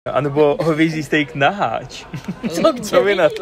A nebo hovězí steak na háč. Co vy na to?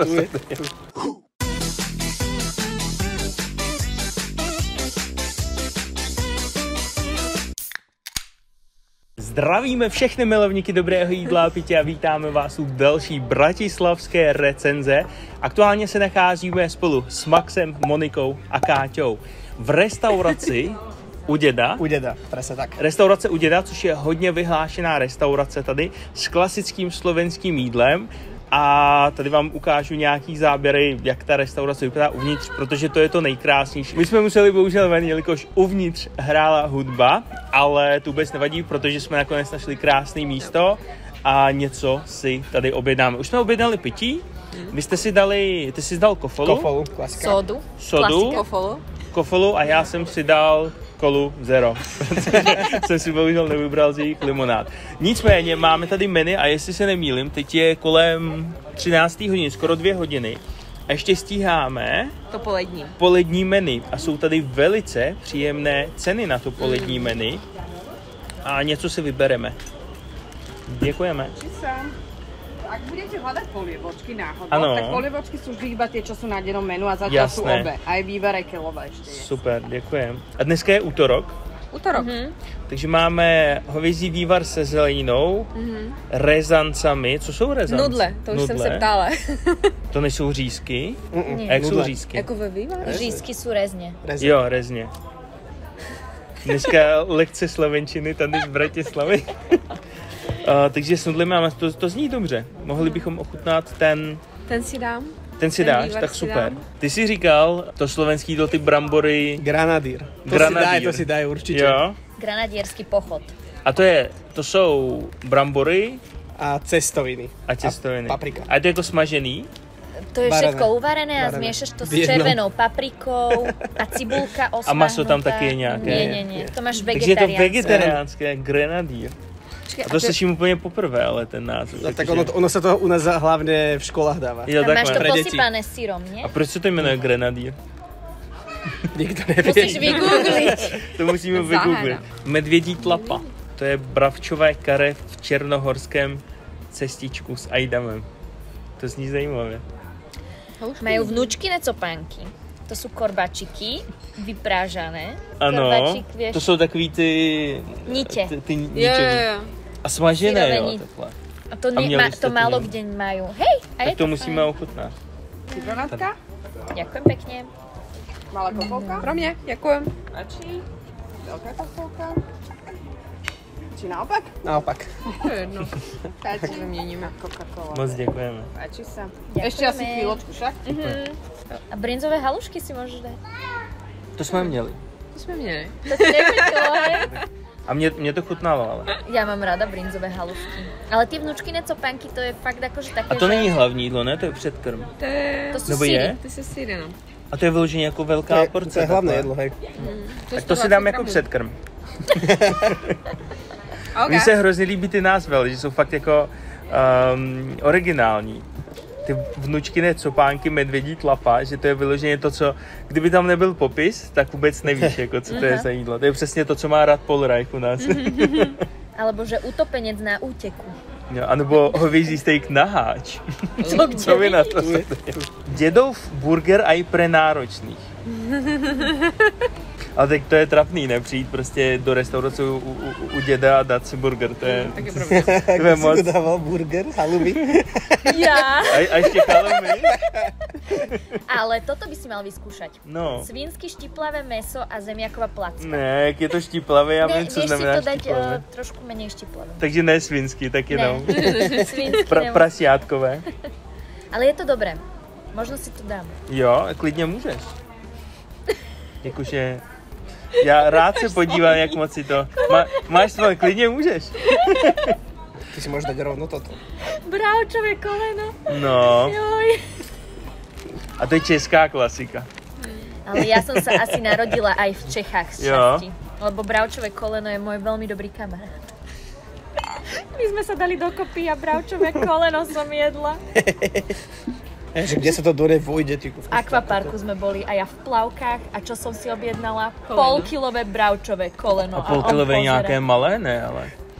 Zdravíme všechny milovníky dobrého jídla a pití a vítáme vás u další bratislavské recenze. Aktuálně se nacházíme spolu s Maxem, Monikou a Káťou v restauraci u děda. U děda, presne tak. Restaurace u děda, což je hodně vyhlášená restaurace tady s klasickým slovenským jídlem. A tady vám ukážu nějaký záběry, jak ta restaurace vypadá uvnitř, protože to je to nejkrásnější. My jsme museli bohužel ven, jelikož uvnitř hrála hudba, ale to vůbec nevadí, protože jsme nakonec našli krásné místo a něco si tady objednáme. Už jsme objednali pití, vy jste si dali, ty jsi dal kofolu. Kofolu, klasika. Sodu, kofolu a já jsem si dal kolu zero, protože jsem si bohužel nevybral z jejich limonád. Nicméně máme tady menu a jestli se nemýlím, teď je kolem 13. hodiny, skoro 2 hodiny. A ještě stíháme to polední menu a jsou tady velice příjemné ceny na to polední menu a něco si vybereme. Děkujeme. Ak budete hľadať polievočky náhodou, tak polievočky sú vždy iba tie, čo sú na dennom menu a zatiaľ sú obe. Aj vývar, aj keľová ešte je. Super, děkujem. A dneska je útorok. Takže máme hovězí vývar se zeleninou, rezancami. Co jsou rezance? Nudle, to už jsem se ptala. To nejsou řízky? A jak jsou řízky? Jako ve vývar? Řízky jsou rezně. Jo, rezně. Dneska lekce slovenčiny tady z Bratislavy. Takže s nudlemi máme, to zní dobře. Mohli bychom ochutnat ten... Ten si dám. Ten si dáš, tak super. Ty jsi říkal, to slovenský jídlo, ty brambory... Granadír. To si dají určitě. Jo. Granadierský pochod. A to jsou brambory... A cestoviny. A cestoviny. A paprika. A je to jako smažený? To je všetko uvarené a zmiešaš to s červenou paprikou a cibulka osmahnutá. A maso tam taky je nějaké? Nie. To máš vegetariánské. Takže je to vegetariánské, grenadír. A to slyším úplně poprvé, ale ten název. No, tak ono se to u nás hlavně v školách dává. Jo, a máš to posypané syrom, nie? A proč se to jmenuje grenadír? Nikdo neví. Musíš vygooglit. To musíme vygooglit. Medvědí tlapa. To je bravčové kare v černohorském cestičku s ajdamem. To zní zajímavě. Majú vnúčkine copánky. To sú korbačiky vyprážané. Ano, vieš, to jsou takový ty... Nite. Jo. A smažené, jo, takhle. A to málo kde majú. Hej, a tak je to musíme ochutnat. Citronátka? Ďakujem pekne. Malá kofolka? Pro mě, ďakujem. A či? Veľká kofolka? Či naopak? Naopak. To je jedno. Káči vyměníme Coca-Cola. Moc děkujeme. Páči sa. Ešte asi chvíľočku však. A brinzové halušky si môžeš dať. To jsme měli. To jsme měli. To si nepřičilo, hej? A mě to chutnalo, ale. Já mám ráda brinzové halušky. Ale ty vnúčkine copánky, to je fakt akože také, a to není hlavní jídlo, ne? To je předkrm. To sú síry. To jsou síry, no. A to je vyloženě jako velká porce. To je hlavné jedlo, hej. Tak to si dám jako předkrm. Mně se hrozně líbí ty názvy, ale že jsou fakt jako originální. Ty vnučkine copánky, medvědí tlapa, že to je vyloženě to, co, kdyby tam nebyl popis, tak vůbec nevíš, jako, co to je za jídlo. To je přesně to, co má rád Paul Reich u nás. Alebo že utopenec na úteku. Jo, anebo hovězí steak na háč. Co vy na to? Dědov burger aj pre náročných. Ale tak to je trapný, ne? Přijít prostě do restaurace u děda a dát si burger, to je... To je moc. Jsi to dával burger, halloumi? Ja. A ještě halloumi? Ale toto by si mal vyskúšať. No. Svínsky štiplavé meso a zemiaková placka. Ne, jak je to štiplavé, já vím, co znamená štiplavé. Vieš si to dať trošku menej štiplavé. Takže ne svínsky, tak jenom. Svínsky prasiátkové. Ale je to dobré. Možno si to dám. Jo, klidně můžeš. Jakože... Já rád se podívám, jak moc si to... Máš svoje, klidně můžeš. Ty si môžeš dať rovno toto. Bravčové koleno. No. Joj. A to je česká klasika. Ale ja som sa asi narodila aj v Čechách z časti. Lebo bravčové koleno je môj veľmi dobrý kamarát. My sme sa dali dokopy a bravčové koleno som jedla. Že kde sa to dole vojde? V akvaparku sme boli a ja v plavkách a čo som si objednala? Polkilové bravčové koleno. A polkilové nějaké malé, ne, ale...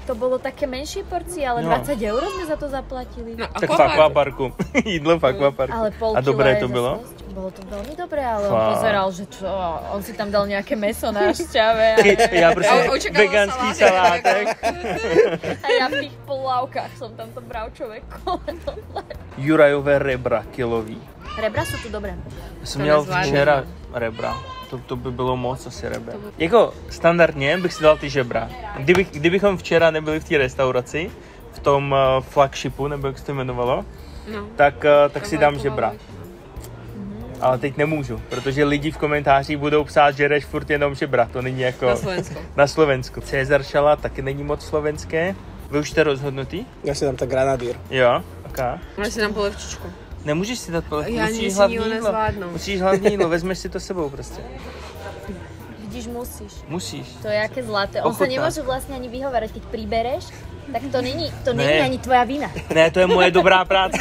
To bolo také menšie porcie, ale 20 € sme za to zaplatili. No, tak v akvaparku. Jídlo v akvaparku. Ale pol a dobré to bylo? Bolo to veľmi dobré, ale on pozeral, že čo, on si tam dal nejaké mäso na šťave. Ja prosím, veganský salátek. A ja v tých plavkách som tam to bravčové koleno. Jurajové rebra kilový. Rebra sú tu dobré. Jsem měl včera rebra. To by bylo moc asi reber. Jako standardně bych si dal ty žebra. Kdybychom včera nebyli v té restauraci, v tom flagshipu, nebo jak se to jmenovalo, tak si dám žebra. Ale teď nemůžu, protože lidi v komentářích budou psát, že jdeš furt jenom žebra. To není jako... Na Slovensku. Cezar šala taky není moc slovenské. Vy už jste rozhodnutý? Já si dám tak granadír. Jo, ok. Já si dám polevčičku. Nemůžeš si dát polevčičku, musíš hlavní jídlo, vezmeš si to sebou prostě. Vidíš, musíš. To je aké zlaté. On sa nemôže vlastne ani vyhovárať, keď pribereš, tak to není ani tvoja vina. Ne, to je moje dobrá práce.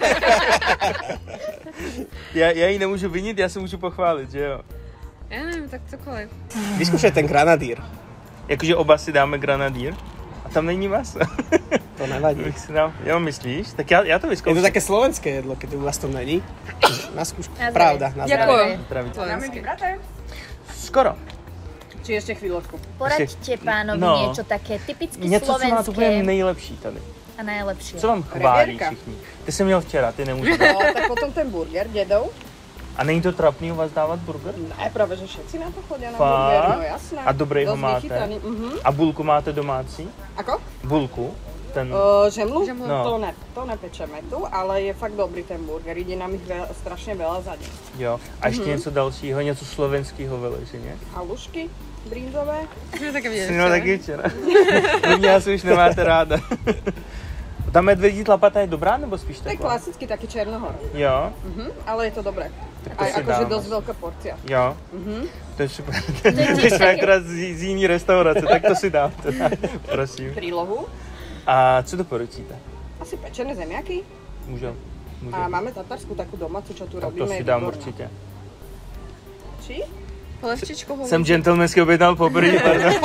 Já ji nemůžu vinit, já se můžu pochválit, že jo? Já nevím, tak cokoliv. Vyskúšaj ten granadír. Jakože oba si dáme granadír? A tam není maso. To nevadí. Jo, myslíš? Tak já to vyzkouším. Je to také slovenské jedlo, keď u vás to není. Na skúšku. Na Pravda. Na Ďakujem. Zdraví. Vybraté? Skoro. Či ještě chvíľočku. Poraďte pánovi niečo také typicky slovenské. Něco, co máte úplně nejlepší tady. A najlepšie. Co vám chválí všichni? Ty jsi měl včera, ty nemůžeš. No, tak potom ten burger dědou. A není to trapný u vás dávat burger? Ne, právě, že všetci na to chodí na burger, no jasné. A dobrý ho máte? A bulku máte domácí? Ako? Bulku? Ten... Žemlu? No. To nepečeme tu, ale je fakt dobrý ten burger. Jde nám jich strašně veľa za deň. Jo. A ještě něco dalšího, něco slovenského vyloženě? Halušky brýnzové. No taky včera. Mě asi už nemáte ráda. Ta medvědí tlapata je dobrá, nebo spíš taková? To je klasicky taký černohor. Jo. Ale je to dobré. A jakože dosť veľká porcia. Jo. To je super. Ty jsme akorát z jiný restaurace, tak to si dám teda. Prosím. Prílohu. A co doporučíte? Asi pečené zemiaky. Můžem. A máme tatarsku takú domácu, čo tu tak robíme. To si dám určitě. Či? Polevčičku hovězí. Jsem gentlemansky objednal poprvé, pardon.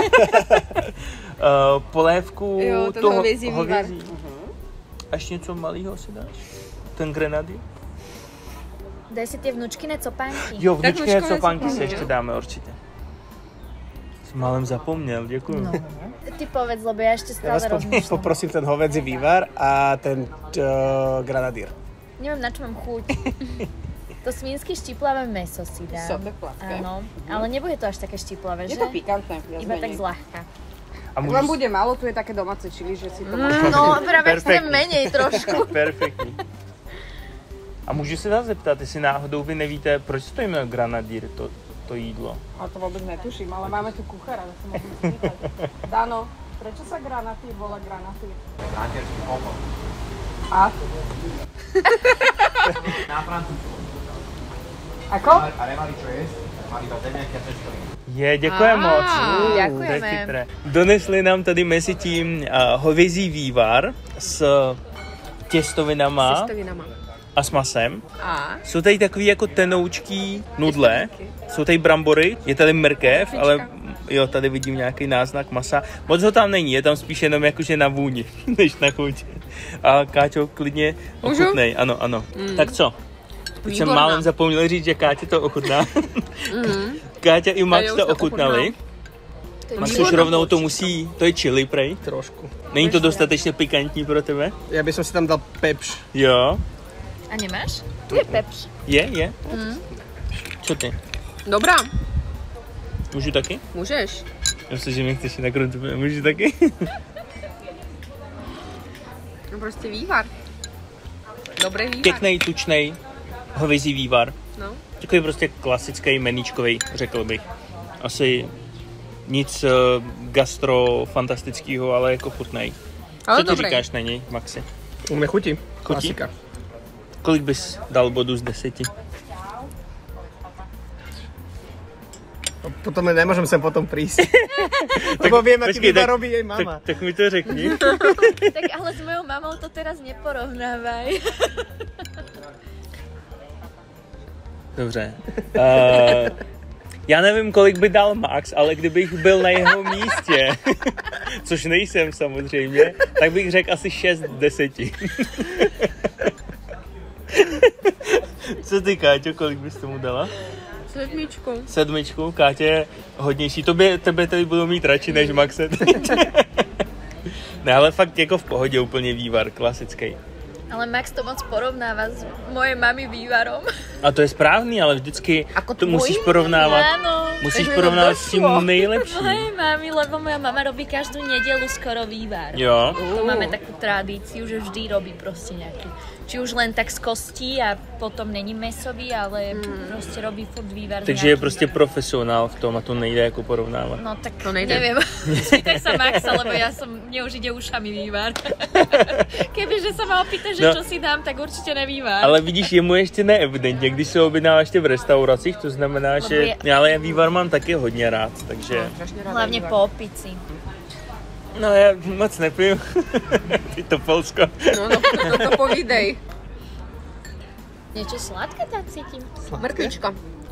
Polévku toho hovězí. A ještě něco malého si dáš? Ten grenadír? Daj si tie vnučkine copánky. Jo, vnučkine copánky si ještě dáme určitě. Jsem málem zapomněl, děkuju. No. Ty povedz, lebo ja ešte stále rozmýšľam. Poprosím ten hovädzí vývar a ten granadír. Neviem, na čo mám chuť. To svínsky štiplavé mäso si dám. Áno, ale nebude to až také štiplavé, že? Je to pikantné. Iba tak zľahka. Ak vám bude málo, tu je také domáce čili, že si to No, práve chcem menej trošku. Perfektní. A můžu se vás zeptat, jestli náhodou vy nevíte, proč se to jmenuje granadír, to jídlo? Ale to vôbec netuším, ale máme tu kuchára, tak sa môžem spýtať. Dano, prečo sa granatýr volá granatýr? Granatýrský obor. A? Na francúzsku. Ako? A nemali čo jesť, mali iba zemiaky a cestoviny. Děkujeme moc. Děkujeme. Donesli nám tady mezi tím hovězí vývar s těstovinama. A s masem. Jsou tady takový jako tenoučký nudle, jsou tady brambory, je tady mrkev, ale jo, tady vidím nějaký náznak masa. Moc ho tam není, je tam spíš jenom jakože na vůni, než na chuť. A Káťo, klidně ochutnej, ano. Tak co? Teď jsem málem zapomněl říct, že Káťa to ochutná. Káťa i Max to ochutnali. Max už rovnou to musí, to je chili prej. Trošku. Není to dostatečně pikantní pro tebe? Ja by som si tam dal pepš. Jo. A nemáš? Tu je pepš. Je? Co ty? Dobrá. Můžu taky? Můžeš. Já myslím, že mě chceš nakrutit. Můžu taky? No prostě vývar. Dobrý vývar. Pěknej, tučnej, hovězí vývar. No. Takový prostě klasický meníčkový, řekl bych. Asi nic gastrofantastického, ale jako chutnej. Co ty říkáš na něj, Maxi? U mne chutí. Klasika. Kolik bys dal bodu z 10? Potom nemôžem sem potom prísť. Lebo viem, aký vývar robí jej mama. Tak mi to řekni. Tak ale s mojou mamou to teraz neporovnávaj. Dobře. Já nevím, kolik by dal Max, ale kdybych byl na jeho místě, což nejsem samozřejmě, tak bych řekl asi 6 z 10. Co ty, Káťo, kolik bys tomu dala? 7. Kátě je hodnější. Tebe tady budou mít radši než Maxe. Ne, ale fakt jako v pohodě úplně vývar, klasický. Ale Max to moc porovnáva s mojej mami vývarom. A to je správný, ale vždycky to musíš porovnávat. Áno. Musíš porovnávat s tím nejlepším. Mojej mami, lebo moja mama robí každú nedeľu skoro vývar. Jo. To máme takú tradíciu, že vždy robí proste nejaký. Či už len tak z kostí a potom není mesový, ale proste robí furt vývar. Takže je prostě profesionál v tom a to nejde jako porovnávat. No tak to nejde. Neviem. Spýtaj sa Maxa, lebo mne už ide ušami vývar. Kebyže sa ma opýta, že čo si dám, tak určite nevývar. Ale vidíš, jemu ještě ne evidentně, když se objednáváš ještě v restauracích, to znamená, že ale já vývar mám taky hodně rád, takže... Hlavně po opici. No já moc nepiju. Ty to Polsko. No, to povídej. Niečo sladké tam cítim. Mrkvička.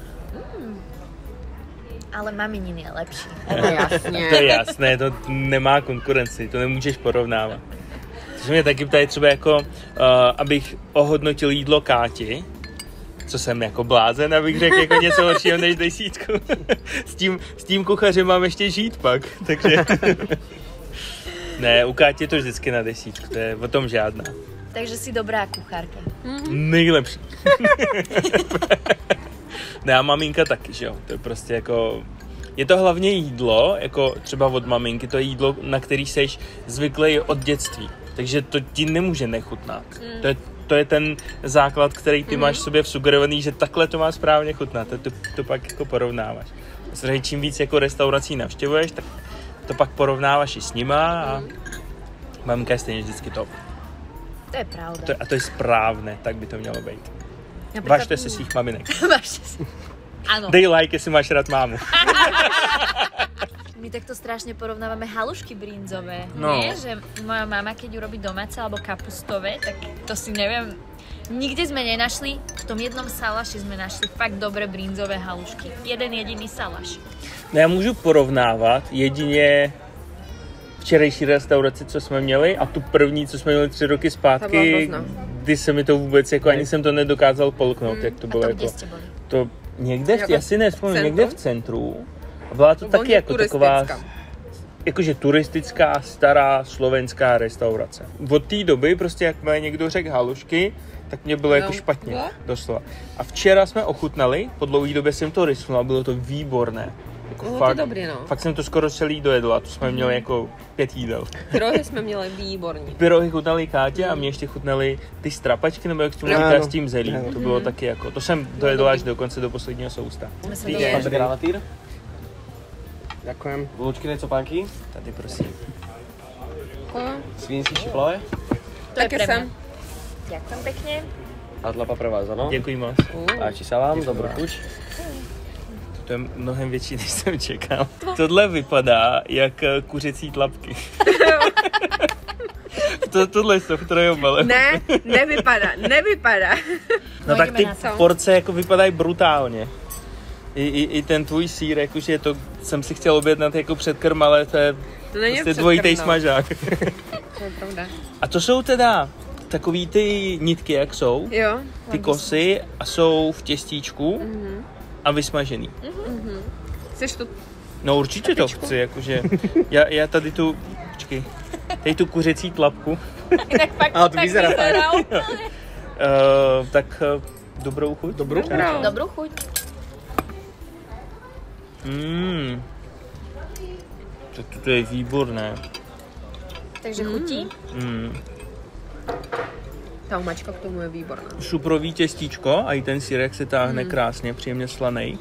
Ale maminin je lepší. Jasně. To je jasné, to nemá konkurenci, to nemůžeš porovnávat. Což mě taky ptají třeba jako, abych ohodnotil jídlo Káti, co jsem jako blázen, abych řekl jako něco horšího než 10. S tím kuchařem mám ještě žít pak, takže... Ne, u Káti je to vždycky na 10, to je o tom žádná. Takže si dobrá kuchárka. Nejlepší. Ne, a maminka taky, že jo, to je prostě jako... Je to hlavně jídlo, jako třeba od maminky, to je jídlo, na který seš zvyklý od dětství. Takže to ti nemůže nechutnat. To je ten základ, který ty máš v sobě vsugerovaný, že takhle to má správně chutnat. To pak jako porovnáváš. Samozřejmě čím víc jako restaurací navštěvuješ, tak to pak porovnáváš i s nima a maminka je stejně vždycky top. To je pravda. A to je správné, tak by to mělo být. Važte se svých maminek. Važte se. Áno. Dej like, jestli máš rád mámu. My takto strašne porovnávame halušky brinzové. No. Nie, že moja mama, keď urobí domáce alebo kapustové, tak to si neviem. Nikde sme nenašli, v tom jednom salaši sme našli fakt dobré brinzové halušky. Jeden jediný salaš. No já můžu porovnávat jedině včerejší restauraci, co jsme měli a tu první, co jsme měli 3 roky zpátky, kdy se mi to vůbec, jako ani jsem to nedokázal polknout, jak to bylo. A to jako, kde jste byli? To někde, já si nevzpomínám, někde v centru. A byla to taky jako taková, jakože turistická, stará slovenská restaurace. Od té doby prostě, jak mě někdo řekl halušky, tak mě bylo jako špatně, doslova. A včera jsme ochutnali, po dlouhé době jsem to rysnul a bylo to výborné. Jako fakt, to dobrý, no. Fakt jsem to skoro celý dojedla, to jsme měli jako 5 jídel. Pyrohy jsme měli výborně. Pyrohy chutnaly Kátě a mě ještě chutnaly ty strapačky, nebo jak to říká s tím zelím. To bylo taky jako, to jsem dojedla až dokonce do posledního sousta. Gravatýr. Ďakujem. Vločky, necopánky. Tady prosím. Svinský šiflové. Také sem. Ďakujem pekne. A tlapa pre vás, ano? Děkuji moc. Páči sa vám, dobrú chuť. To je mnohem větší, než jsem čekal. Tohle vypadá jak kuřecí tlapky. Tohle jsou v trojobale. Ne, nevypadá. No tak ty porce jako vypadají brutálně. I ten tvůj sýr, jakože to jsem si chtěl objednat jako předkrm, ale to je prostě dvojitej smažák. To je pravda. A to jsou teda takový ty nitky, jak jsou, jo, ty kosy a jsou v těstíčku a vysmažený. Chceš to? No určitě to chci, jakože já tady tu, počkej, tady tu kuřecí tlapku. Ale to vyzerá tak. Tak dobrou chuť. Dobrú chuť. To je výborné. Takže chutí? Ta umačka k tomu je výborná. Šuprový těstíčko a i ten sýrek se táhne krásně, příjemně slanej.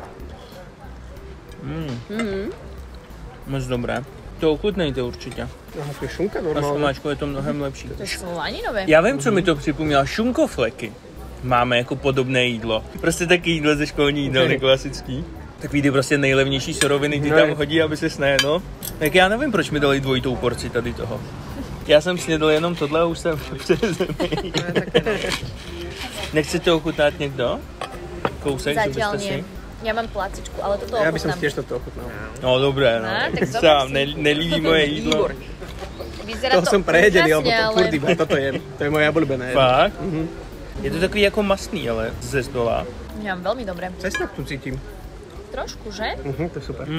Moc dobré. To ochutnejte určitě. Aha, to je šunka A s normálně. omáčkou je to mnohem lepší. To je slaninové. Já vím, co mi to připomíná. Šunkofleky. Máme jako podobné jídlo. Prostě taky jídlo ze školní jídelny klasický. Takový ty prostě nejlevnější suroviny ty tam hodí, aby se snédlo. Tak já nevím, proč mi dali dvojitou porci tady toho. Já jsem snědl jenom tohle a už jsem přezený. Nechcete ochutnat někdo? Kousek, Zatiaľ že byste si? Ja mám plácičku, ale toto ochutnám. Ja by som tiež toto ochutnal. No dobré, no. Sám nelíbí moje jídlo. Vyzerá to som prejedený, alebo ale... furt iba toto jem. To je moje obľúbené. Fakt? Je to takový jako masný, ale ze zdola. Ja mám veľmi dobré. Cesnak tu cítim. Trošku, že? To je super.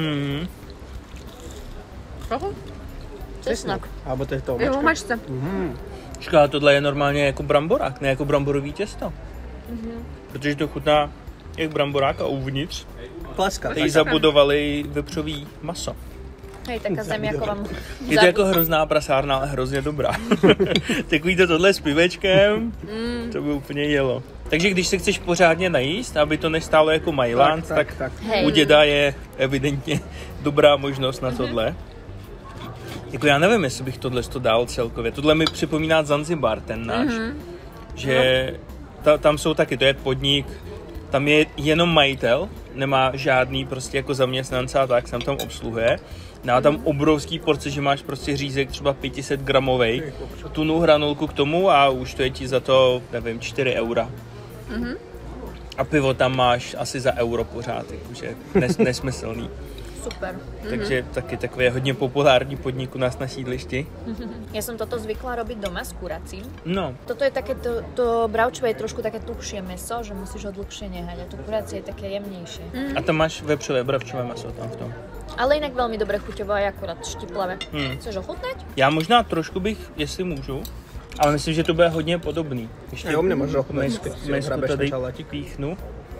Cesnak. Alebo to je to Je v omačce. Počká, tohle je normálně jako bramborák, ne jako bramborový těsto. Protože to chutná jak bramborák a uvnitř Plaska. tady zabudovali vepřový maso. Hej, taká zemiaková. Je to jako hrozná prasárna, ale hrozně dobrá. Takový to tohle s pivečkem, to by úplně jelo. Takže když se chceš pořádně najíst, aby to nestálo jako Mailand, tak. U děda je evidentně dobrá možnost na tohle. Jako já nevím, jestli bych tohle dal celkově. Tohle mi připomíná Zanzibar, ten náš. Že tam jsou taky, to je podnik, tam je jenom majitel, nemá žádný prostě jako zaměstnance a tak, tam obsluhuje. Dá tam obrovský porce, že máš prostě řízek třeba 500 gramovej, tunu hranolku k tomu a už to je ti za to, nevím, 4 eura. A pivo tam máš asi za euro pořád, takže nesmyslný. Super. Takže taky takové hodně populární podnik u nás na sídlišti. Ja som toto zvykla robiť doma s kuracím. No. Toto je také, to bravčové je trošku také tuhšie mäso, že musíš ho dlhšie nehať a to kuracie je také jemnejšie. A tam máš vepřové bravčové maso tam v tom. Ale inak veľmi dobre chuťovo a akurát štiplavé. Chceš ochutnať? Já možná trošku bych, jestli můžu, ale myslím, že to bude hodně podobný. Ještě o mne môžeš ochutnať. Mesku tady píchnu.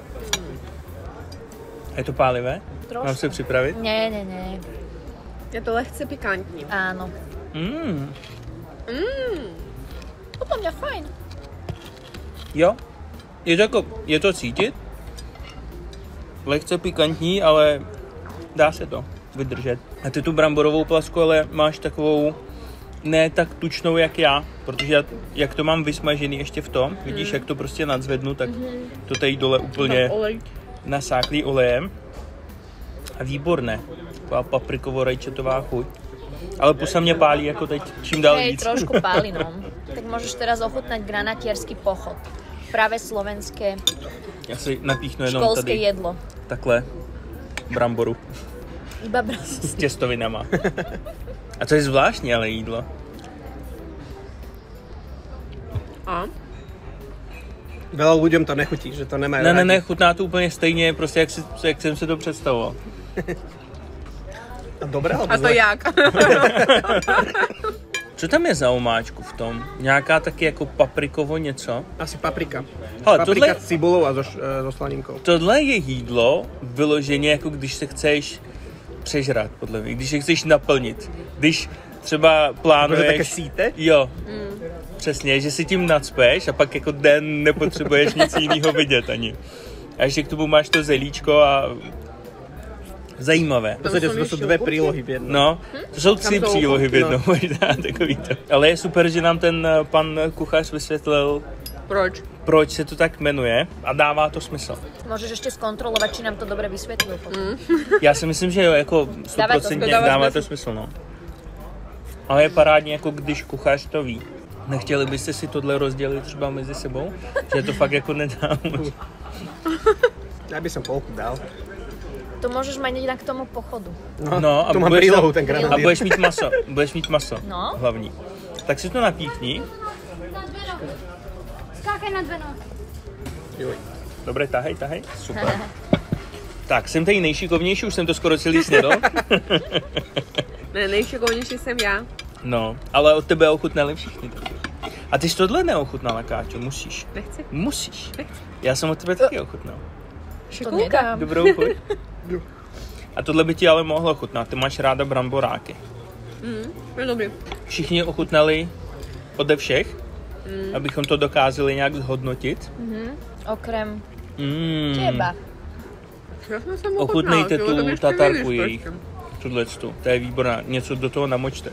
Je to pálivé? Trošku. Mám se připravit? Nie. Je to lehce pikantní. Áno. Podľa mňa fajn. Jo, je to cítit. Lehce pikantní, ale dá se to vydržet. A ty tu bramborovou plasku ale máš takovou ne tak tučnou jak já, protože jak to mám vysmažený ještě v tom, vidíš, jak to prostě nadzvednu, tak to tady dole úplně nasáklý olejem. A výborné. Taková paprikovo-rajčatová chuť. Ale pusa mě pálí jako teď čím dál víc. Hej, trošku pálí, no. Tak môžeš teraz ochutnať granatierský pochod. Práve slovenské Já si napíchnu jenom školské tady jedlo. takhle bramboru Iba s těstovinama. A to je zvláštní ale jídlo. A? Veľa ľuďom to nechutí, že to nemajú rádi. Ne, chutná to úplně stejně, prostě jak jsem si to představoval. Dobré, alebo A to zle? jak? Co tam je za omáčku v tom? Nějaká taky jako paprikovo něco? Asi paprika. Hele, Paprika s cibulou a so slaninkou. Tohle je jídlo vyloženě jako když se chceš přežrat, podle mě, když se chceš naplnit. Když třeba plánuješ... Také síte? Jo, přesně, že si tím nacpeš a pak jako den nepotřebuješ nic jiného vidět ani. A ještě k tomu máš to zelíčko a... Zajímavé. V podstate to sú dve prílohy v jednom. No, to jsou 3 přílohy v jednom, možná takový to. Ale je super, že nám ten pan kuchař vysvětlil, proč se to tak jmenuje a dává to smysl. Môžeš ešte skontrolovať, či nám to dobre vysvetlil. Já si myslím, že jo, jako 100% dává to smysl, no. Ale je parádně, jako když kuchař to ví. Nechtěli byste si tohle rozdělit třeba mezi sebou? Že to fakt jako nedám. Ja by som polku dal. To môžeš mať inak k tomu pochodu. No a tu mám prílohu, ten granát. A budeš mít maso, No. hlavní. Tak si to napíchni. Skákaj na dve Joj. Dobré, tahej. Super. Tak, jsem tady nejšikovnější, už jsem to skoro celý snědl. Ne, nejšikovnější jsem já. No, ale od tebe ochutnali všichni. A ty jsi tohle neochutnala, Káťo, musíš. Nechci. Musíš. Já jsem od tebe taky ochutnal. To nedám. Dobrou chuť. A tohle by ti ale mohlo chutnat, ty máš ráda bramboráky. Je dobrý. Všichni ochutnali ode všech, abychom to dokázali nějak zhodnotit. Okrem teba. Ochutnejte tu tatarku jejich. Tudletu, to je výborná. Něco do toho namočte.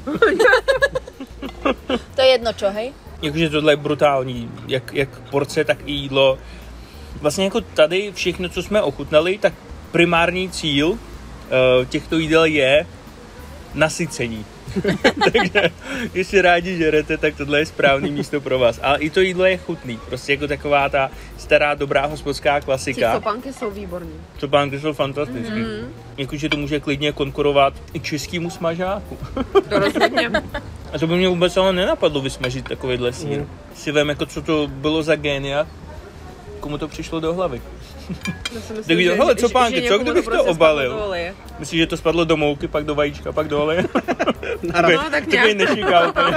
To je jedno čo, hej? Jakože tohle je brutální, jak porce, tak i jídlo. Vlastně jako tady všechno, co jsme ochutnali, tak primární cíl těchto jídel je nasycení. Takže jestli rádi žerete, tak tohle je správný místo pro vás. Ale i to jídlo je chutný. Prostě jako taková ta stará, dobrá hospodská klasika. Ty copánky jsou výborný. Copánky jsou fantastický. Jakože to může klidně konkurovat i českému smažáku. To rozhodně. A to by mě vůbec ale nenapadlo vysmažit takovýhle sýr. Si vem, jako co to bylo za génia, komu to přišlo do hlavy. Myslím, hele, copánky, co kdybych to prostě obalil? Myslíš, že to spadlo do mouky, pak do vajíčka, pak do oleje? No, tak nějak. Nešiká úplně.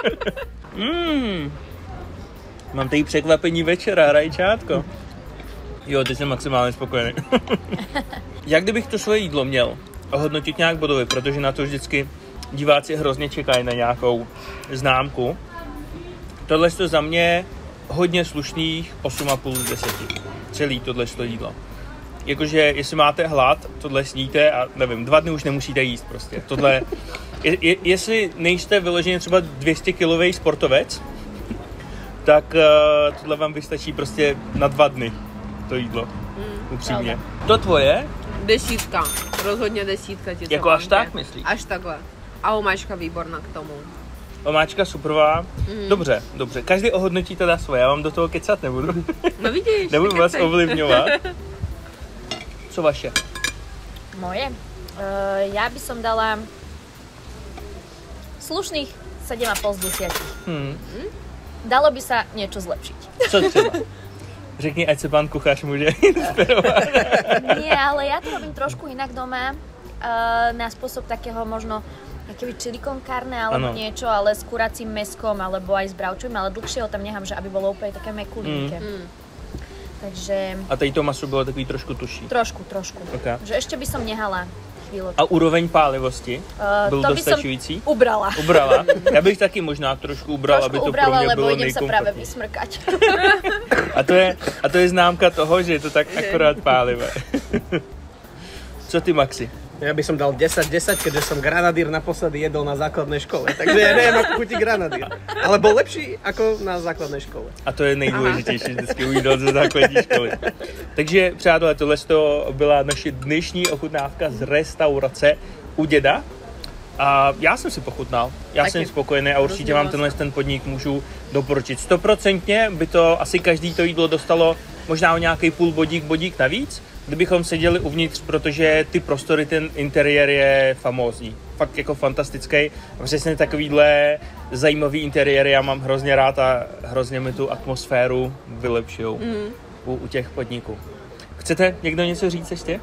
Mám tady překvapení večera, rajčátko. Jo, teď jsem maximálně spokojený. Jak kdybych to svoje jídlo měl ohodnotit nějak bodově, protože na to vždycky diváci hrozně čekají na nějakou známku. Tohle je za mě hodně slušných 8,5 z 10. Celý tohle jídlo. Jakože jestli máte hlad, tohle sníte a nevím, 2 dny už nemusíte jíst prostě. Tohle, jestli nejste vyloženě třeba 200-kilový sportovec, tak tohle vám vystačí prostě na 2 dny to jídlo. Upřímně. To tvoje? 10. Rozhodně 10 ti jako až tak myslíš? Až takhle. A omáčka výborná k tomu. Omáčka superová. Dobře. Každý ohodnotí teda svoje, já vám do toho kecat nebudu. No vidíš. Nebudu vás ovlivňovat. Co vaše? Moje? Ja by som dala slušných 7,5 z 10. Dalo by sa niečo zlepšiť. Co třeba? Řekni, ať se pán kuchař může inspirovat. Nie, ale ja to robím trošku inak doma. Na spôsob takého možno keby chili con carne alebo niečo, ale s kuracím mäskom alebo aj s bravčovým, ale dlhšie ho tam nechám, že aby bolo úplne také mekulinké. Takže... A tady to maso bylo takový trošku tuší. Trošku. Okay. Že ešte by som nehala chvíľu. A úroveň pálivosti byl dostačující? To by som Ubrala. Já bych taky možná trošku ubral, aby to pro mě bylo idem sa práve vysmrkať. A to je známka toho, že je to tak akorát pálivé. Co ty, Maxi? Ja by som dal 10-10, keďže som granadír naposledy jedol na základnej škole. Takže ja neviem, ako chutí granadír. Ale bol lepší ako na základnej škole. A to je nejdůležitější vždycky u jídla ze základní školy. Takže přátelé, tohle byla naše dnešní ochutnávka z restaurace u děda. A já jsem si pochutnal. Já jsem spokojený a určitě vám ten podnik můžu doporučit. 100% by to asi každý to jídlo dostalo možná o nějaký půl bodík navíc, kdybychom seděli uvnitř, protože ty prostory, ten interiér je famózní. Fakt jako fantastický. A přesně takovýhle zajímavý interiér já mám hrozně rád a hrozně mi tu atmosféru vylepšujou u těch podniků. Chcete někdo něco říct ještě?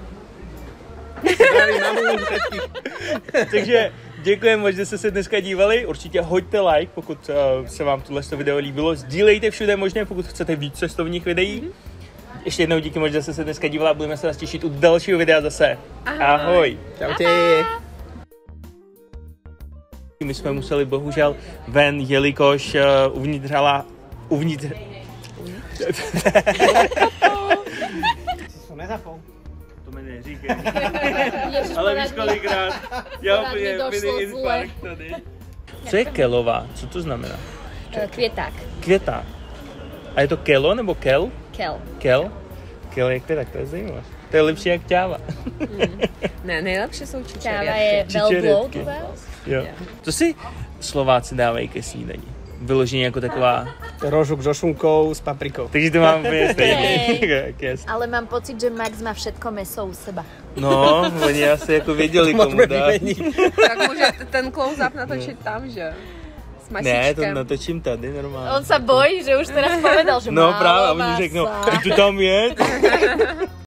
Takže děkujeme moc, že jste se dneska dívali. Určitě hoďte like, pokud se vám tohle video líbilo. Sdílejte všude možné, pokud chcete víc cestovních videí. Ještě jednou díky moc, že jste se dneska dívala. Budeme se vás těšit u dalšího videa zase. Ahoj. Čaute. My jsme museli bohužel ven, jelikož uvnitř... Som nezapol. To mi neříkej. Ale víš kolikrát. Já úplně infarkt tady. Co je kelová? Co to znamená? Kvieták. Květák. A je to kelo nebo kel? Kel. Kel? Kel je květák, to je zajímavé. To je lepší jak ťáva. Ne, nejlepší jsou čičeři. Ťáva je velbloud u vás? Jo. Co si Slováci dávají ke snídani? Vyloženě jako taková... Rožuk so šunkou s paprikou. Takže to mám úplně stejný. Ale mám pocit, že Max má všetko meso u seba. No, oni asi jako věděli, komu dá. Tak může ten close-up natočit tam, že? S masičkem. Ne, to natočím tady normálně. On sa bojí, že už teraz povedal, že no právě, a oni řeknou, ty to tam je.